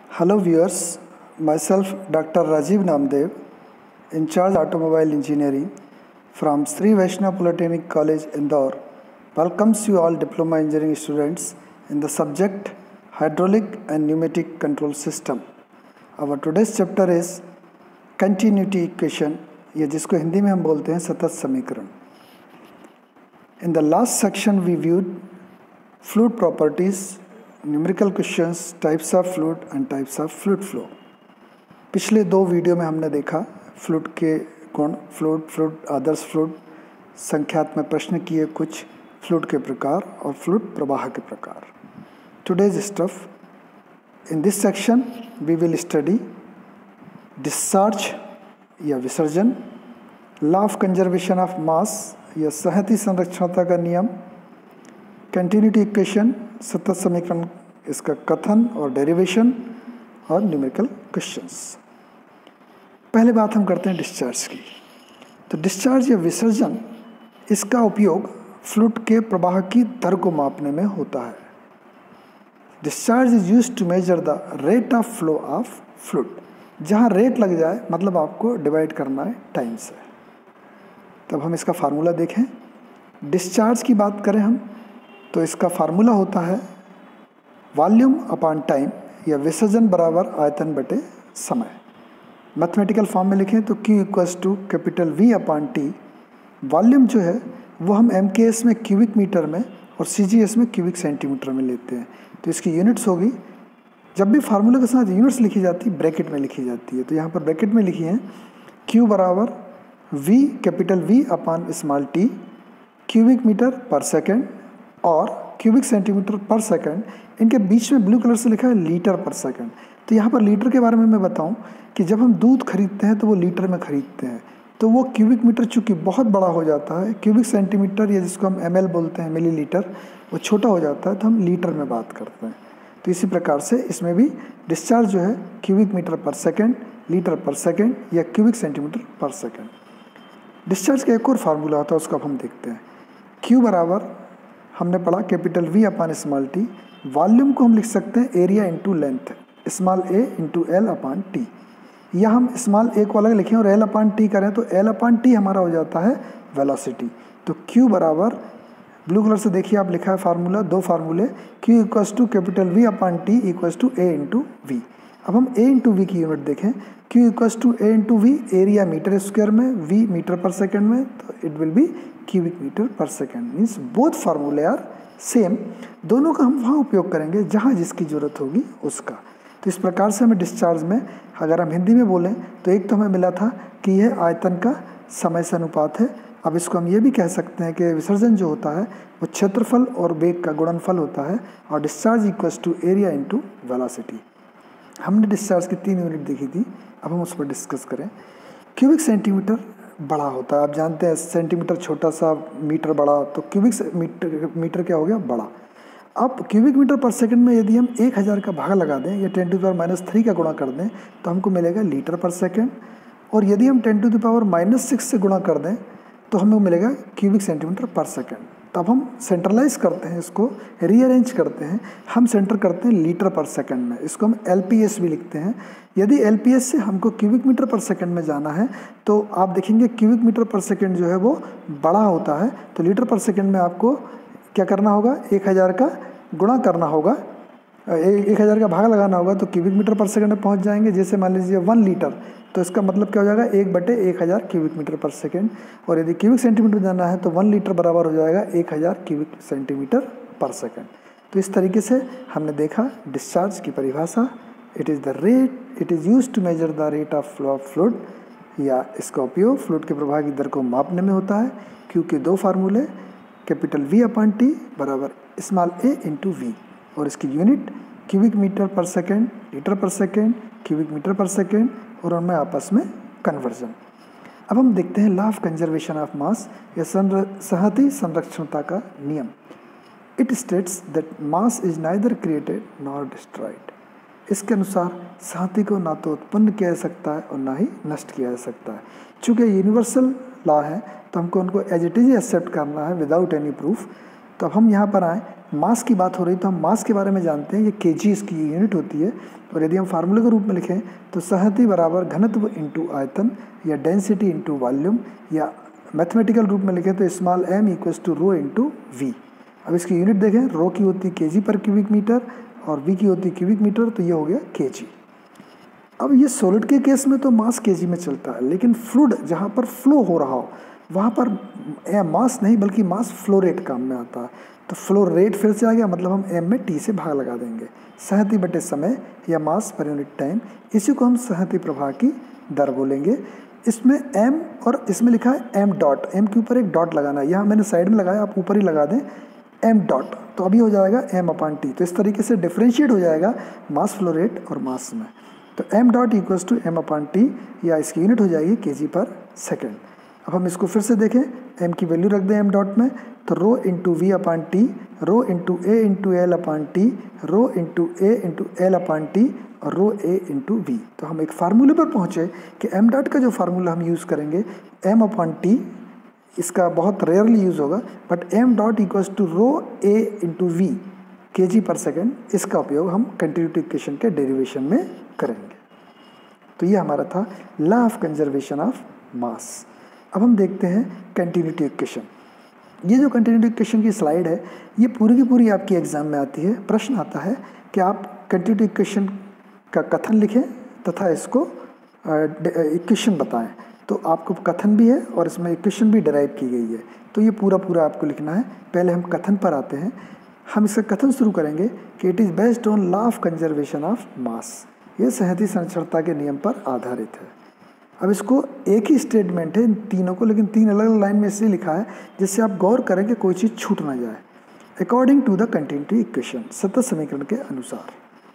Hello viewers, myself Dr. Rajiv Namdev, in charge automobile engineering from Sri Vaishnav Polytechnic College, Indore, welcomes you all diploma engineering students in the subject hydraulic and pneumatic control system. Our today's chapter is continuity equation, या जिसको हिंदी में हम बोलते हैं सतत समीकरण. In the last section we viewed fluid properties, numerical questions, types of fluid and types of fluid flow. पिछले दो वीडियो में हमने देखा फ्लूइड के गुण, फ्लूइड आदर्श फ्लूइड, संख्यात्मक प्रश्न किए कुछ, फ्लूइड के प्रकार और फ्लूइड प्रवाह के प्रकार. Today's stuff in this section we will study discharge या विसर्जन, law of conservation of mass या सहती संरक्षणता का नियम, कंटिन्यूटी इक्वेशन सतत समीकरण इसका कथन और डेरिवेशन, और न्यूमेरिकल क्वेश्चंस. पहले बात हम करते हैं डिस्चार्ज की. तो डिस्चार्ज या विसर्जन, इसका उपयोग फ्लूइड के प्रवाह की दर को मापने में होता है. Discharge is used to measure the rate of flow of fluid. जहाँ रेट लग जाए मतलब आपको डिवाइड करना है टाइम से. तब हम इसका फार्मूला देखें. डिस्चार्ज की बात करें हम तो इसका फार्मूला होता है वॉल्यूम अपॉन टाइम, या विसर्जन बराबर आयतन बटे समय. मैथमेटिकल फॉर्म में लिखें तो Q equals to capital V upon T. Volume जो है वो हम MKS में क्यूबिक मीटर में और CGS में क्यूबिक सेंटीमीटर में लेते हैं. तो इसकी यूनिट्स होगी, जब भी फार्मूले के साथ यूनिट्स लिखी जाती है ब्रैकेट में लिखी जाती है. तो यहाँ पर ब्रैकेट में लिखी है Q बराबर V capital V upon small t cubic metre पर सेकेंड और क्यूबिक सेंटीमीटर पर सेकंड. इनके बीच में ब्लू कलर से लिखा है लीटर पर सेकंड. तो यहाँ पर लीटर के बारे में मैं बताऊँ कि जब हम दूध खरीदते हैं तो वो लीटर में खरीदते हैं, तो वो क्यूबिक मीटर चूँकि बहुत बड़ा हो जाता है, क्यूबिक सेंटीमीटर या जिसको हम ml बोलते हैं मिलीलीटर, वो छोटा हो जाता है तो हम लीटर में बात करते हैं. तो इसी प्रकार से इसमें भी डिस्चार्ज जो है क्यूबिक मीटर पर सेकेंड, लीटर पर सेकेंड या क्यूबिक सेंटीमीटर पर सेकेंड. डिस्चार्ज का एक और फार्मूला होता है, उसको अब हम देखते हैं. Q बराबर हमने पढ़ा capital V upon small t. Volume को हम लिख सकते हैं area into length, small a into L upon T. या हम स्मॉल a को अलग लिखें और L अपॉन टी करें तो L अपॉन टी हमारा हो जाता है वेलोसिटी. तो Q बराबर ब्लू कलर से देखिए आप लिखा है फार्मूला, दो फार्मूले, Q equals to capital V upon T equals to A into V. अब हम A इंटू V की यूनिट देखें. Q equals to A into V, area metre square में, V मीटर पर सेकेंड में, तो it will be cubic metre पर second. Means both फार्मूले आर सेम. दोनों का हम वहाँ उपयोग करेंगे जहाँ जिसकी ज़रूरत होगी उसका. तो इस प्रकार से हमें डिस्चार्ज में, अगर हम हिंदी में बोलें तो एक तो हमें मिला था कि यह आयतन का समय से अनुपात है. अब इसको हम ये भी कह सकते हैं कि विसर्जन जो होता है वो क्षेत्रफल और वेग का गुणनफल होता है, और discharge equals to area into velocity. हमने डिस्चार्ज की 3 यूनिट देखी थी, अब हम उस पर डिस्कस करें. क्यूबिक सेंटीमीटर बड़ा होता है, आप जानते हैं सेंटीमीटर छोटा सा, मीटर बड़ा, तो क्यूबिक मीटर क्या हो गया, बड़ा. अब क्यूबिक मीटर पर सेकंड में यदि हम 1000 का भाग लगा दें या 10⁻³ का गुणा कर दें तो हमको मिलेगा लीटर पर सेकंड, और यदि हम 10⁻⁶ से गुणा कर दें तो हमें मिलेगा क्यूबिक सेंटीमीटर पर सेकंड. तब हम सेंट्रलाइज करते हैं, इसको रीअरेंज करते हैं, हम सेंटर करते हैं लीटर पर सेकंड में. इसको हम LPS भी लिखते हैं. यदि LPS से हमको क्यूबिक मीटर पर सेकंड में जाना है तो आप देखेंगे क्यूबिक मीटर पर सेकंड जो है वो बड़ा होता है. तो लीटर पर सेकंड में आपको क्या करना होगा, 1000 का गुणा करना होगा, 1000 का भाग लगाना होगा तो क्यूबिक मीटर पर सेकंड में पहुंच जाएंगे. जैसे मान लीजिए 1 लीटर, तो इसका मतलब क्या हो जाएगा, 1/1000 क्यूबिक मीटर पर सेकंड. और यदि क्यूबिक सेंटीमीटर जाना है तो 1 लीटर बराबर हो जाएगा 1000 क्यूबिक सेंटीमीटर पर सेकंड. तो इस तरीके से हमने देखा डिस्चार्ज की परिभाषा. It is the rate, it is used to measure the rate of flow of fluid, या इसका उपयोग फ्लूइड के प्रवाह की दर को मापने में होता है. क्योंकि दो फार्मूले कैपिटल V अपॉन टी बराबर स्मॉल a इंटू V, और इसकी यूनिट क्यूबिक मीटर पर सेकेंड, लीटर पर सेकेंड, क्यूबिक मीटर पर सेकेंड, और उनमें आपस में कन्वर्जन. अब हम देखते हैं law of conservation of mass या सहती संरक्षणता का नियम. It states that mass is neither created nor destroyed. इसके अनुसार सहती को ना तो उत्पन्न किया जा सकता है और ना ही नष्ट किया जा सकता है. चूँकि यूनिवर्सल लॉ है तो हमको उनको एज इट इज एक्सेप्ट करना है विदाउट एनी प्रूफ. तो अब हम यहाँ पर आएँ मास की बात हो रही तो हम मास के बारे में जानते हैं, ये केजी इसकी यूनिट होती है। और यदि हम फार्मूले के रूप में लिखें तो संहति बराबर घनत्व इंटू आयतन या डेंसिटी इंटू वॉल्यूम, या मैथमेटिकल रूप में लिखें तो small m equals to rho into V. अब इसकी यूनिट देखें, रो की होती है केजी पर क्यूबिक मीटर और वी की होती है क्यूबिक मीटर, तो ये हो गया केजी। अब ये सॉलिड के केस में तो मास केजी में चलता है, लेकिन फ्लूइड जहाँ पर फ्लो हो रहा हो वहाँ पर मास नहीं बल्कि मास फ्लो रेट काम में आता है। तो फ्लो रेट फिर से आ गया, मतलब हम m में t से भाग लगा देंगे। संहति बटे समय या मास पर यूनिट टाइम, इसी को हम संहति प्रवाह की दर बोलेंगे। इसमें m और इसमें लिखा है m डॉट, m के ऊपर एक डॉट लगाना है, यहाँ मैंने साइड में लगाया, आप ऊपर ही लगा दें m डॉट, तो अभी हो जाएगा m/t। तो इस तरीके से डिफ्रेंशिएट हो जाएगा मास फ्लो रेट और मास में। तो m dot equals to m/t, या इसकी यूनिट हो जाएगी केजी पर सेकेंड। अब हम इसको फिर से देखें, m की वैल्यू रख दें m डॉट में, तो rho into v/t, rho into a into l/t, rho into a into l/t और रो a इंटू v। तो हम एक फार्मूले पर पहुँचे कि m डॉट का जो फार्मूला हम यूज़ करेंगे m/t, इसका बहुत रेयरली यूज़ होगा, but m dot equals to rho a into v KG पर सेकेंड, इसका उपयोग हम कंटिन्यूटी इक्वेशन के डेरिवेशन में करेंगे। तो ये हमारा था law of conservation of mass. अब हम देखते हैं कंटिन्यूटी इक्वेशन। ये जो कंटिन्यूटी इक्वेशन की स्लाइड है, ये पूरी की पूरी आपकी एग्जाम में आती है। प्रश्न आता है कि आप कंटिन्यूटी इक्वेशन का कथन लिखें तथा इसको इक्वेशन बताएं। तो आपको कथन भी है और इसमें इक्वेशन भी डिराइव की गई है, तो ये पूरा आपको लिखना है। पहले हम कथन पर आते हैं। हम इसका कथन शुरू करेंगे कि it is based on law of conservation of mass. ये संहति संरक्षणता के नियम पर आधारित है। अब इसको एक ही स्टेटमेंट है इन तीनों को, लेकिन तीन अलग अलग लाइन में इसलिए लिखा है जिससे आप गौर करें कि कोई चीज़ छूट ना जाए। According to the continuity equation, सतत समीकरण के अनुसार,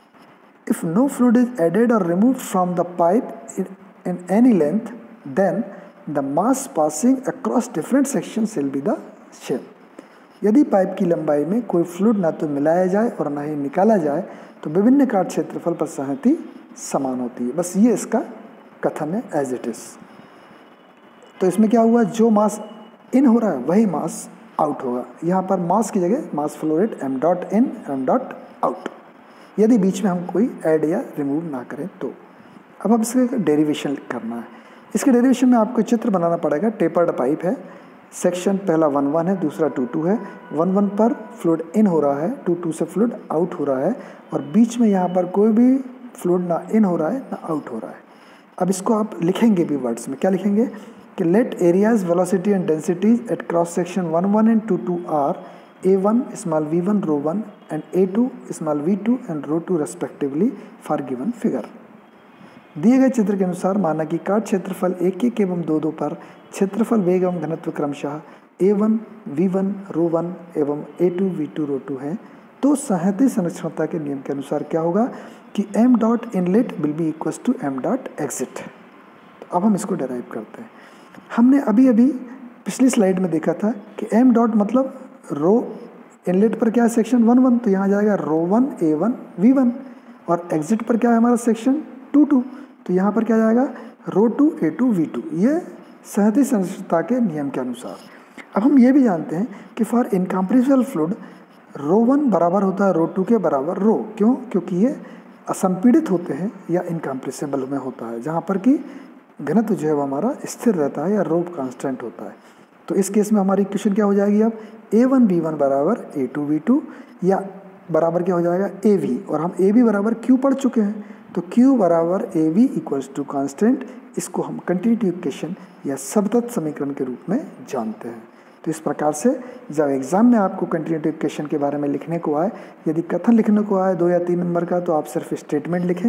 if no fluid is added और removed from the pipe in any length, then the mass passing across different sections will be the same. यदि पाइप की लंबाई में कोई फ्लूइड ना तो मिलाया जाए और ना ही निकाला जाए तो विभिन्न काट क्षेत्रफल पर संहति समान होती है। बस ये इसका कथन है एज इट इज। तो इसमें क्या हुआ, जो मास इन हो रहा है वही मास आउट होगा। यहाँ पर मास की जगह mass flow rate m dot in m dot out, यदि बीच में हम कोई ऐड या रिमूव ना करें तो। अब हम इसके डेरिवेशन करना है। इसके डेरिवेशन में आपको चित्र बनाना पड़ेगा। टेपर्ड पाइप है, सेक्शन पहला 1-1 है, दूसरा 2-2 है। 1-1 पर फ्लूइड इन हो रहा है, 2-2 से फ्लूइड आउट हो रहा है, और बीच में यहाँ पर कोई भी फ्लूइड ना इन हो रहा है ना आउट हो रहा है। अब इसको आप लिखेंगे भी वर्ड्स में, क्या लिखेंगे कि let areas velocity and densities at cross section 1-1 and 2-2 are a1 small v1 rho 1 and a2 small v2 and rho 2 respectively for given figure. दिए गए चित्र के अनुसार माना कि काट क्षेत्रफल 1-1 एवं 2-2 पर क्षेत्रफल, वेग एवं घनत्व क्रमशः a1 v1 रो 1 एवं a2 v2 रो 2 है, तो संहति संरक्षणता के नियम के अनुसार क्या होगा कि m dot inlet will be equals to m dot exit. तो अब हम इसको डेराइव करते हैं। हमने अभी पिछली स्लाइड में देखा था कि m डॉट मतलब रो इनलेट पर क्या है, सेक्शन 1-1, तो यहाँ जाएगा रो 1 a1 v1, और एग्जिट पर क्या है हमारा सेक्शन 2-2, तो यहाँ पर क्या जाएगा रो 2 a2 v2। ये संहति संरक्षणता के नियम के अनुसार। अब हम ये भी जानते हैं कि फॉर इनकम्प्रेसिबल फ्लूइड रो 1 बराबर होता है रो 2 के बराबर रो। क्यों? क्योंकि ये असंपीड़ित होते हैं या इनकम्प्रेसिबल में होता है, जहाँ पर कि घनत्व जो है वो हमारा स्थिर रहता है या रो कांस्टेंट होता है। तो इस केस में हमारी इक्वेशन क्या हो जाएगी, अब a1 b1 बराबर a2 v2, या बराबर क्या हो जाएगा av, और हम av बराबर q पढ़ चुके हैं, तो q बराबर av इक्वल्स टू कांस्टेंट। इसको हम कंटिन्यूटी इक्वेशन या सतत समीकरण के रूप में जानते हैं। तो इस प्रकार से जब एग्जाम में आपको कंटिन्यूटी इक्वेशन के बारे में लिखने को आए, यदि कथन लिखने को आए 2 या 3 नंबर का, तो आप सिर्फ स्टेटमेंट लिखें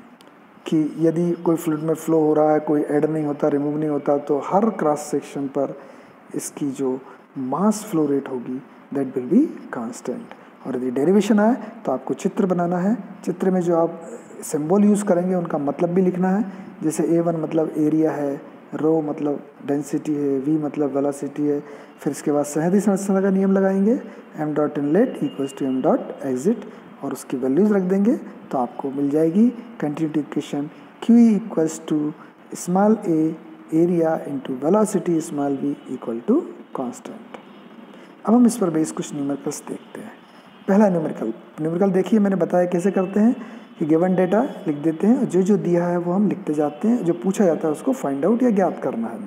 कि यदि कोई फ्लूइड में फ्लो हो रहा है, कोई ऐड नहीं होता, रिमूव नहीं होता, तो हर क्रॉस सेक्शन पर इसकी जो मास फ्लो रेट होगी दैट विल बी कांस्टेंट। और यदि डेरिवेशन आए तो आपको चित्र बनाना है। चित्र में जो आप सिंबल यूज़ करेंगे उनका मतलब भी लिखना है। जैसे a1 मतलब एरिया है, रो मतलब डेंसिटी है, v मतलब वेलोसिटी है। फिर इसके बाद संहति संरक्षणता का नियम लगाएंगे, m dot inlet equals to m dot exit, और उसकी वैल्यूज़ रख देंगे, तो आपको मिल जाएगी continuity equation q equals to small a area into velocity small v equal to constant. अब हम इस पर बेस कुछ न्यूमेरिकल्स देखते हैं। पहला न्यूमेरिकल देखिए, मैंने बताया कैसे करते हैं कि गिवन डेटा लिख देते हैं, जो दिया है वो हम लिखते जाते हैं, जो पूछा जाता है उसको फाइंड आउट या ज्ञात करना है।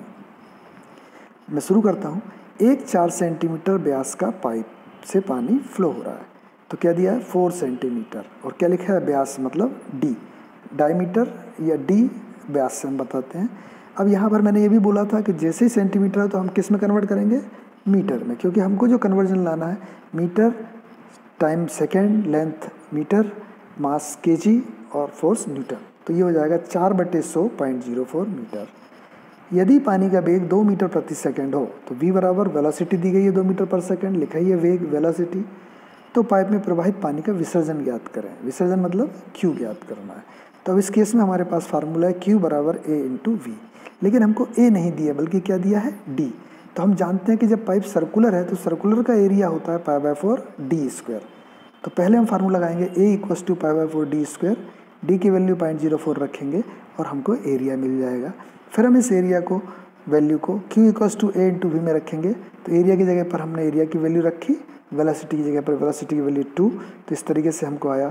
मैं शुरू करता हूँ। एक 4 सेंटीमीटर व्यास का पाइप से पानी फ्लो हो रहा है, तो क्या दिया है 4 सेंटीमीटर, और क्या लिखा है व्यास मतलब डी, डायमीटर या डी व्यास से हम बताते हैं। अब यहाँ पर मैंने ये भी बोला था कि जैसे ही सेंटीमीटर है तो हम किस में कन्वर्ट करेंगे, मीटर में, क्योंकि हमको जो कन्वर्जन लाना है metre time second, length metre, mass KG और फोर्स न्यूटन। तो ये हो जाएगा 4/100.04 मीटर। यदि पानी का वेग 2 मीटर प्रति सेकंड हो तो v बराबर वेलोसिटी दी गई है 2 मीटर पर सेकंड, लिखा ही है वेग वेलोसिटी। तो पाइप में प्रवाहित पानी का विसर्जन ज्ञात करें। विसर्जन मतलब q ज्ञात करना है। तो अब इस केस में हमारे पास फार्मूला है q बराबर a इंटू वी, लेकिन हमको a नहीं दिया बल्कि क्या दिया है d। तो हम जानते हैं कि जब पाइप सर्कुलर है तो सर्कुलर का एरिया होता है π/4 d स्क्वायर। तो पहले हम फार्मूला लगाएंगे a equals to π/4 d square, d की वैल्यू 0.04 रखेंगे और हमको एरिया मिल जाएगा। फिर हम इस एरिया को वैल्यू को q equals to a into V में रखेंगे। तो एरिया की जगह पर हमने एरिया की वैल्यू रखी, वेलोसिटी की जगह पर वेलोसिटी की वैल्यू 2। तो इस तरीके से हमको आया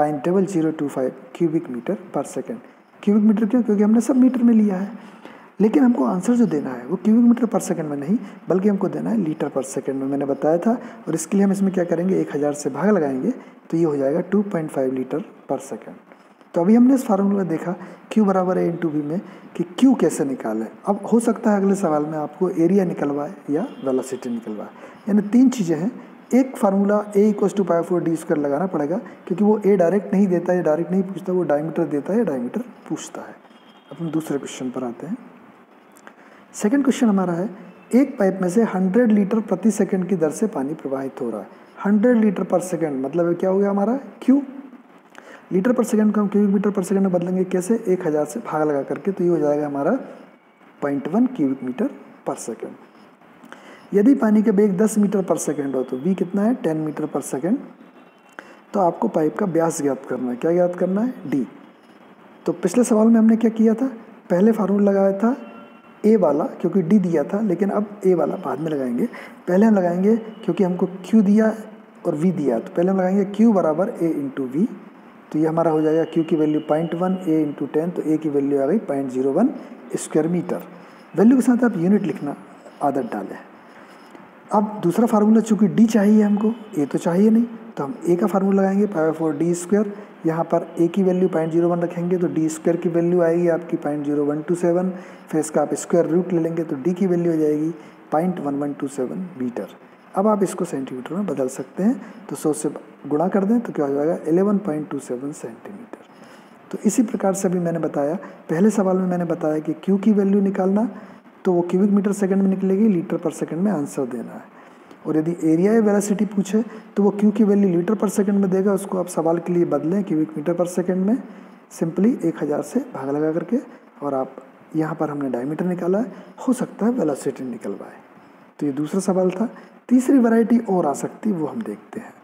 0.0025 क्यूबिक मीटर पर सेकेंड। क्यूबिक मीटर क्यों, क्योंकि हमने सब मीटर में लिया है। लेकिन हमको आंसर जो देना है वो क्यूबिक मीटर पर सेकंड में नहीं बल्कि हमको देना है लीटर पर सेकंड में, मैंने बताया था। और इसके लिए हम इसमें क्या करेंगे, 1000 से भाग लगाएंगे तो ये हो जाएगा 2.5 लीटर पर सेकंड। तो अभी हमने इस फार्मूला में देखा q बराबर a इंटू वी में कि q कैसे निकालें। अब हो सकता है अगले सवाल में आपको एरिया निकलवाए या वेलोसिटी निकलवाए, यानी 3 चीज़ें हैं। एक formula a equals to π/4 d square लगाना पड़ेगा, क्योंकि वो a डायरेक्ट नहीं देता है, डायरेक्ट नहीं पूछता, वो डायमीटर देता है या डायमीटर पूछता है। अब हम दूसरे क्वेश्चन पर आते हैं। सेकंड क्वेश्चन हमारा है, एक पाइप में से 100 लीटर प्रति सेकंड की दर से पानी प्रवाहित हो रहा है। 100 लीटर पर सेकंड मतलब क्या हो गया हमारा q। लीटर पर सेकंड को हम क्यूबिक मीटर पर सेकंड में बदलेंगे कैसे, 1000 से भाग लगा करके। तो ये हो जाएगा हमारा 0.1 क्यूबिक मीटर पर सेकंड। यदि पानी का वेग 10 मीटर पर सेकंड हो तो v कितना है 10 मीटर पर सेकंड। तो आपको पाइप का व्यास ज्ञात करना है। क्या ज्ञात करना है, d। तो पिछले सवाल में हमने क्या किया था, पहले फार्मूला लगाया था a वाला, क्योंकि d दिया था, लेकिन अब a वाला बाद में लगाएंगे। पहले हम लगाएंगे क्योंकि हमको q दिया और v दिया, तो पहले हम लगाएंगे q बराबर a इंटू वी। तो ये हमारा हो जाएगा q की वैल्यू 0.1, a इंटू 10, तो a की वैल्यू आ गई 0.01 स्क्वायर मीटर। वैल्यू के साथ आप यूनिट लिखना आदत डालें। अब दूसरा फार्मूला, चूँकि d चाहिए हमको, a तो चाहिए नहीं, तो हम a का फार्मूला लगाएंगे π/4 d स्क्वायर। यहाँ पर a की वैल्यू 0.01 रखेंगे तो d स्क्वायर की वैल्यू आएगी आपकी 0.0127। फिर इसका आप स्क्वायर रूट ले लेंगे तो d की वैल्यू हो जाएगी 0.1127 मीटर। अब आप इसको सेंटीमीटर में बदल सकते हैं, तो 100 से गुणा कर दें तो क्या हो जाएगा 11.27 सेंटीमीटर। तो इसी प्रकार से अभी मैंने बताया, पहले सवाल में मैंने बताया कि q की वैल्यू निकालना तो वो क्यूबिक मीटर सेकंड में निकलेगी, लीटर पर सेकंड में आंसर देना है। और यदि एरिया या वेलोसिटी पूछे तो वो q की वैल्यू लीटर पर सेकंड में देगा, उसको आप सवाल के लिए बदलें क्यूबिक मीटर पर सेकंड में, सिंपली 1000 से भाग लगा करके। और आप यहाँ पर हमने डायमीटर निकाला है, हो सकता है वेलोसिटी निकलवाए। तो ये दूसरा सवाल था। तीसरी वैरायटी और आ सकती, वो हम देखते हैं।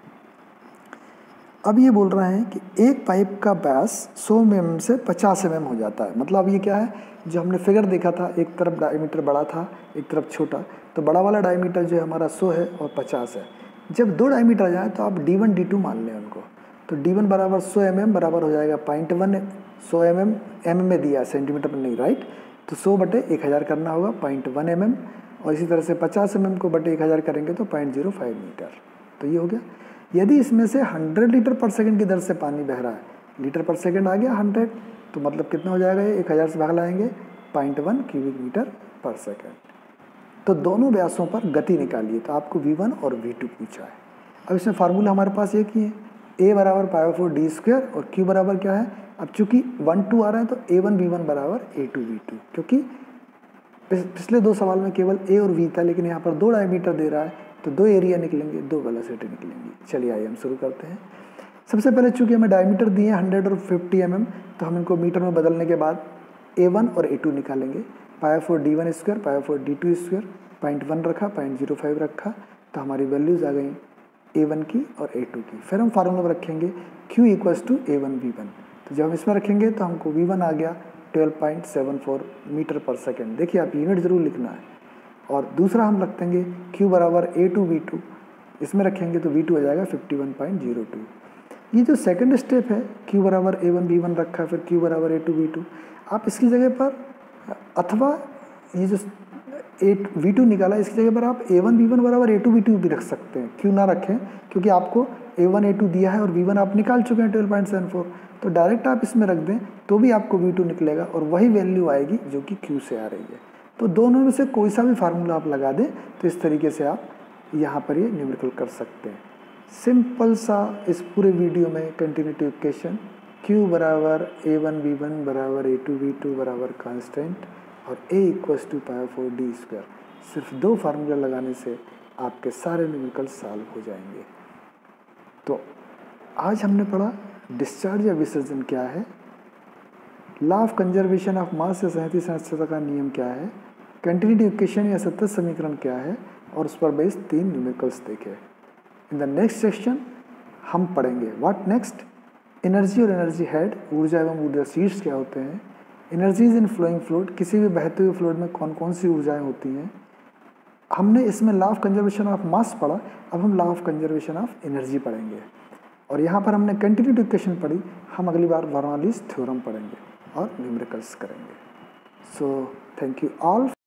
अब ये बोल रहे हैं कि एक पाइप का व्यास 100 mm से 50 mm हो जाता है। मतलब ये क्या है, जो हमने फिगर देखा था, एक तरफ डायमीटर बड़ा था एक तरफ छोटा, तो बड़ा वाला डायमीटर जो है हमारा 100 है और 50 है। जब 2 डायमीटर आ जाए तो आप d1 d2 मान लें उनको। तो d1 बराबर 100 mm बराबर हो जाएगा 0.1, 100 mm में दिया सेंटीमीटर में नहीं, राइट। तो 100/1000 करना होगा 0.1 mm, और इसी तरह से 50 mm को बटे 1000 करेंगे तो 0.05 मीटर। तो ये हो गया। यदि इसमें से 100 लीटर पर सेकंड की दर से पानी बह रहा है, लीटर पर सेकंड आ गया 100, तो मतलब कितना हो जाएगा ये, 1000 से भाग लाएंगे 0.1 क्यूबिक मीटर पर सेकंड। तो दोनों व्यासों पर गति निकालिए। तो आपको v1 और v2 पूछा है। अब इसमें फार्मूला हमारे पास एक ही है, a बराबर π/4 d स्क्वायर और q बराबर क्या है, अब चूंकि 1 2 आ रहा है तो a1 v1 बराबर a2 v2, क्योंकि पिछले 2 सवाल में केवल a और v था, लेकिन यहाँ पर 2 डायमीटर दे रहा है तो 2 एरिया निकलेंगे, 2 वेलोसिटी निकलेंगी। चलिए आइए हम शुरू करते हैं। सबसे पहले चूंकि हमें डायमीटर दिए 100 और 50 mm, तो हम इनको मीटर में बदलने के बाद a1 और a2 निकालेंगे। π/4 d1 स्क्वायर, π/4 d2 स्क्वायर, 0.1 रखा, 0.05 रखा, तो हमारी वैल्यूज आ गई a1 की और a2 की। फिर हम फार्मूला में रखेंगे q equals to a1 v1। तो जब हम इसमें रखेंगे तो हमको v1 आ गया 12.74 मीटर पर सेकेंड। देखिए आप यूनिट ज़रूर लिखना है। और दूसरा हम रख देंगे q बराबर a2 v2, इसमें रखेंगे तो V2 आ जाएगा 51.02। ये जो सेकंड स्टेप है Q बराबर A1 B1 रखा है, फिर Q बराबर A2 B2, आप इसकी जगह पर अथवा ये जो V2 निकाला इसकी जगह पर आप A1 B1 बराबर A2 B2 भी रख सकते हैं। क्यों ना रखें, क्योंकि आपको A1 A2 दिया है और V1 आप निकाल चुके हैं 12.74, तो डायरेक्ट आप इसमें रख दें तो भी आपको V2 निकलेगा और वही वैल्यू आएगी जो कि Q से आ रही है। तो दोनों में से कोई सा भी फार्मूला आप लगा दें तो इस तरीके से आप यहाँ पर ये न्यूमेरिकल कर सकते हैं। सिंपल सा इस पूरे वीडियो में कंटिन्यूटी इक्वेशन Q बराबर A1 B1 बराबर A2 B2 बराबर कांस्टेंट और A इक्वल्स टू π/4d², सिर्फ 2 फार्मूला लगाने से आपके सारे न्यूमेरिकल सॉल्व हो जाएंगे। तो आज हमने पढ़ा डिस्चार्ज या विसर्जन क्या है, law of conservation of mass या संहति संरचना का नियम क्या है, कंटिन्यूटी इक्वेशन या सतत समीकरण क्या है, और उस पर बेस्ड 3 न्यूमेरिकल्स देखे। इन द नेक्स्ट सेक्शन हम पढ़ेंगे व्हाट नेक्स्ट, एनर्जी और एनर्जी हेड, ऊर्जा एवं ऊर्जा शीर्ष क्या होते हैं, एनर्जीज इन फ्लोइंग फ्लूइड, किसी भी बहते हुए फ्लूइड में कौन कौन सी ऊर्जाएं होती हैं। हमने इसमें law of conservation of mass पढ़ा, अब हम law of conservation of energy पढ़ेंगे। और यहाँ पर हमने कंटिन्यूटी इक्वेशन पढ़ी, हम अगली बार बर्नौलीज थ्योरम पढ़ेंगे और न्यूमेरिकल्स करेंगे। So thank you all.